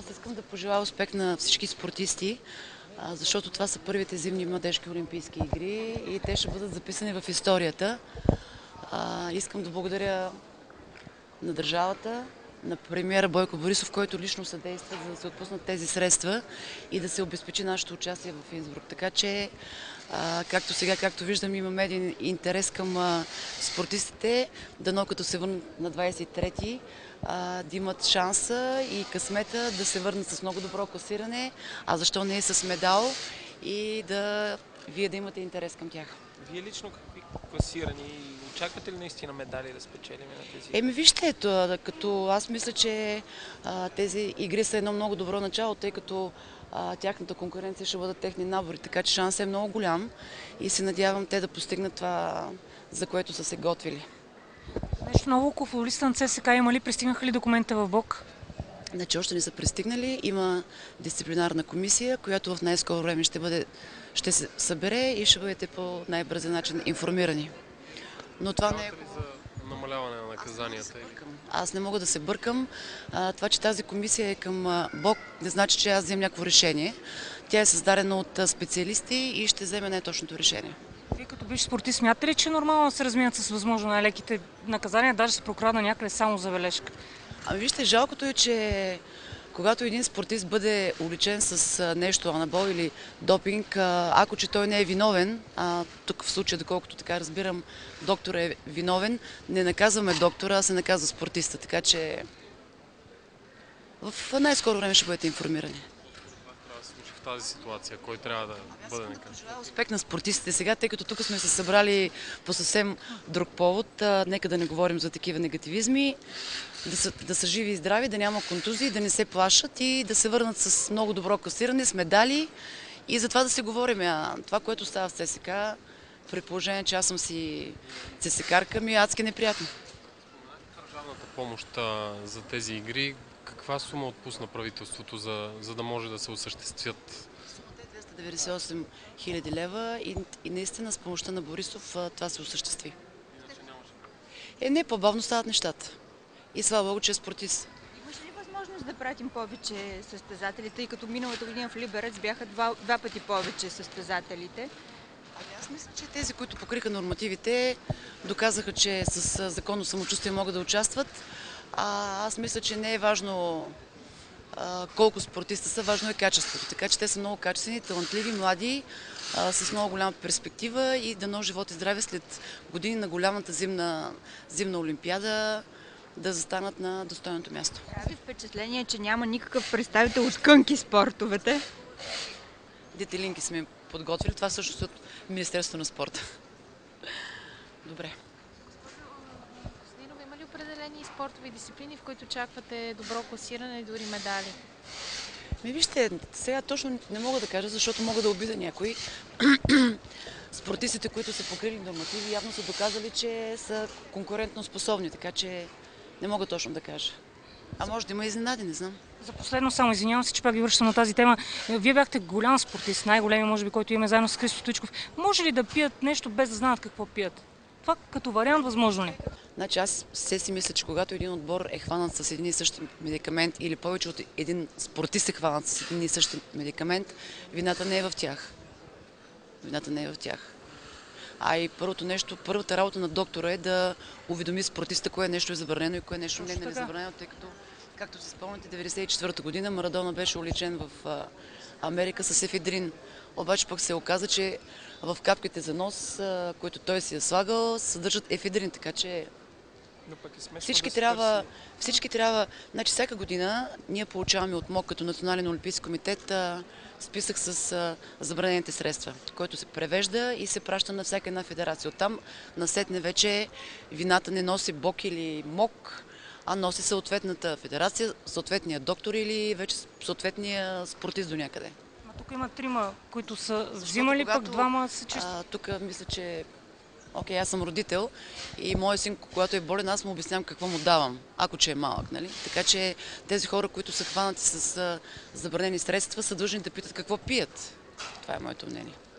Аз искам да пожелая успех на всички спортисти, защото това са първите зимни младежки олимпийски игри и те ще бъдат записани в историята. Искам да благодаря на държавата, на премиера Бойко Борисов, който лично съдейства, за да се отпуснат тези средства и да се обезпечи нашето участие в Инсбрук. Така че, както сега, както виждам, имаме един интерес към спортистите, дано като се върнат на 23-ти, да имат шанса и късмета да се върнат с много добро класиране, а защо не и с медал и вие да имате интерес към тях. Вие лично какви класирани? Очаквате ли наистина медали да спечелим на тези? Вижте, като аз мисля, че тези игри са едно много добро начало, тъй като тяхната конкуренция ще бъдат техни набори, така че шансът е много голям и се надявам те да постигнат това, за което са се готвили. Нещо ново, около футболистите на ЦСКА има ли? Пристигнаха ли документите в БОК? Значи още не са пристигнали. Има дисциплинарна комисия, която в най-скоро време ще се събере и ще бъдете по най-бързен начин информирани. Но това не е за намаляване на наказанията? Аз не мога да се бъркам. Това, че тази комисия е към БОК, не значи, че аз вземам някакво решение. Тя е създадена от специалисти и ще вземе най-точното решение. Вие като бивш спортист смятате ли, че е нормално да се разминат с възможно най-леките наказания, даже се прокрадна някъде само забележка? Вижте, жалкото е, че когато един спортист бъде уличен с нещо, анабол или допинг, ако че той не е виновен, тук в случая, доколкото така разбирам, доктор е виновен, не наказваме доктора, а се наказва спортиста. Така че в най-скоро време ще бъдете информирани. Това трябва да се случи в тази ситуация, кой трябва да бъде наказан? Желая успех на спортистите сега, тъй като тук сме се събрали по съвсем друг повод. Нека да не говорим за такива негативизми. Да са живи и здрави, да няма контузии, да не се плашат и да се върнат с много добро класиране, с медали и за това да се говорим. Това, което става в ЦСКА, при положение, че аз съм си ЦСКАрка, ми е адски неприятно. Държавната помощ за тези игри, каква сума отпусна правителството, за да може да се осъществят? Сумата е 298 000 лева и наистина с помощта на Борисов това се осъществи. Не, по-бавно стават нещата. И слава Богу, че е спортист. Имаш ли възможност да пратим повече състезатели, тъй като миналата година в Либерец бяха два пъти повече състезателите? Аз мисля, че тези, които покриха нормативите, доказаха, че с законно самочувствие могат да участват. Аз мисля, че не е важно колко спортиста са, важно е качеството. Така че те са много качествени, талантливи, млади, с много голяма перспектива и дано живот и здраве след години на голямата зимна олимпиада да застанат на достойното място. Прави впечатление, че няма никакъв представител от кънки спортовете. Детелинки сме подготвили. Това също е от Министерството на спорта. Добре. Има ли определени спортови дисциплини, в които очаквате добро класиране и дори медали? Вижте, сега точно не мога да кажа, защото мога да обида някой. Спортистите, които са покрили нормативи, явно са доказали, че са конкурентно способни, така че не мога точно да кажа. Може да има изненади, не знам. За последно само, извинявам се, че пак ви връщам на тази тема. Вие бяхте голям спортист, най-големи, може би, който имаме заедно с Христо Стоичков. Може ли да пият нещо без да знаят какво пият? Това като вариант възможно ли? Значи аз си мисля, че когато един отбор е хванат с един и същи медикамент или повече от един спортист е хванат с един и същи медикамент, вината не е в тях. Вината не е в тях. И първата работа на доктора е да уведоми спортиста кое нещо е забранено и кое нещо не е забранено, тъй като, както се спомняте, 1994 година Марадона беше уличен в Америка с ефедрин. Обаче пък се оказа, че в капките за нос, които той си е слагал, съдържат ефедрин, така че всички трябва, значи всяка година ние получаваме от МОК като Национален олимпийски комитет списък с забранените средства, който се превежда и се праща на всяка една федерация. Оттам насетне вече вината не носи БОК или МОК, а носи съответната федерация, съответния доктор или вече съответния спортист до някъде. Тук има трима, които са взимали, пък двама са чисти. Тук мисля, че аз съм родител и моят син, когато е болен, аз му обяснявам какво му давам, ако че е малък, нали? Така че тези хора, които са хванати с забранени средства, са длъжни да питат какво пият. Това е моето мнение.